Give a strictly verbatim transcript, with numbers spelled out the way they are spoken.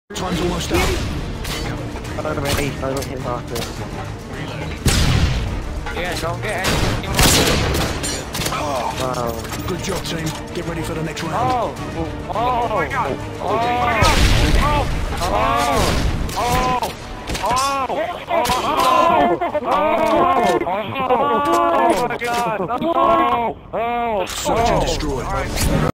Time's almost up. Over at east, I got hit after. Yeah, don't get anything like Oh, Wow. good job, team. Get ready for the next round. Oh! Oh! Oh my god! Oh! Oh! Oh! Oh! Oh! Oh my god! Oh! Oh! Search and destroy.